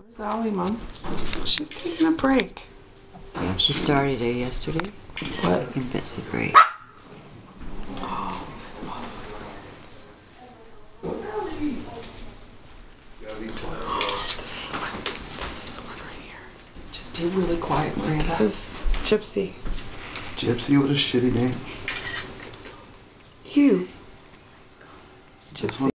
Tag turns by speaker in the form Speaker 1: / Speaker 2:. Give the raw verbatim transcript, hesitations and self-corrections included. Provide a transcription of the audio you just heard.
Speaker 1: Where's Ollie, Mom? She's taking a break.
Speaker 2: Yeah, she started it yesterday.
Speaker 1: What?
Speaker 2: Taking Betsy break.
Speaker 1: Oh, they're all sleeping. This is the one. This is the one right here. Just be really quiet, Miranda. This is Gypsy.
Speaker 3: Gypsy? What a shitty name.
Speaker 1: You. Gypsy.